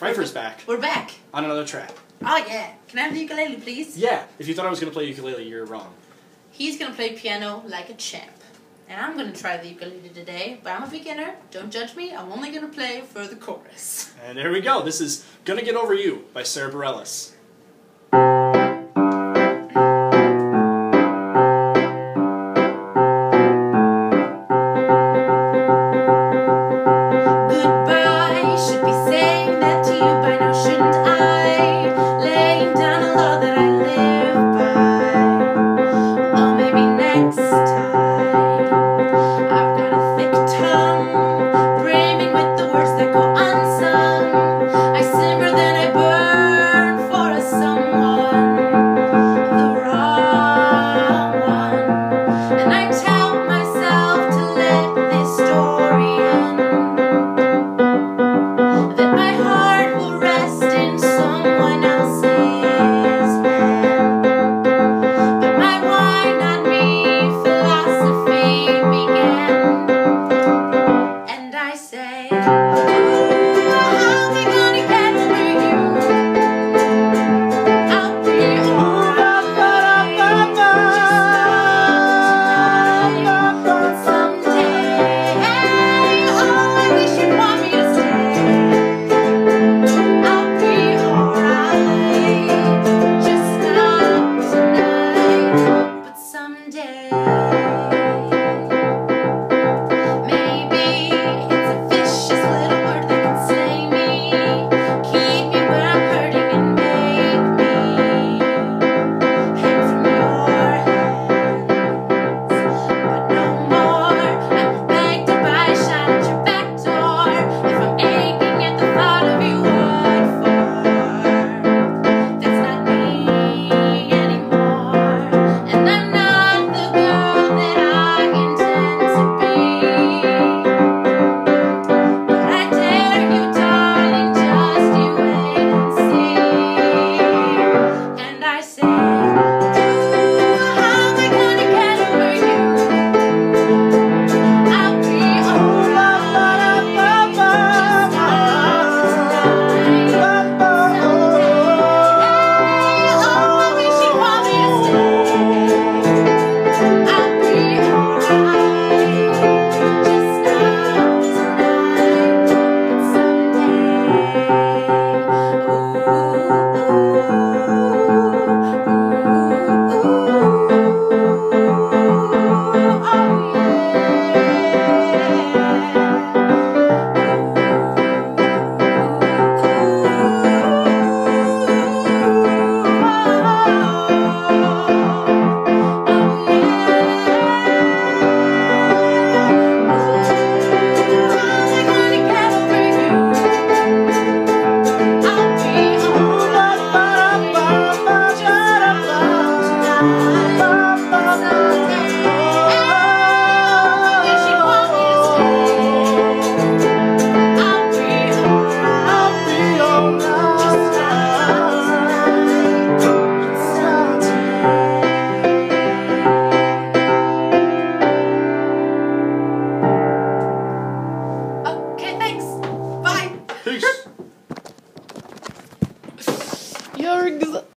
Fryfer's back. We're back. On another track. Oh yeah. Can I have the ukulele, please? Yeah, if you thought I was going to play ukulele, you're wrong. He's going to play piano like a champ. And I'm going to try the ukulele today, but I'm a beginner. Don't judge me. I'm only going to play for the chorus. And there we go. This is Gonna Get Over You by Sara Bareilles. I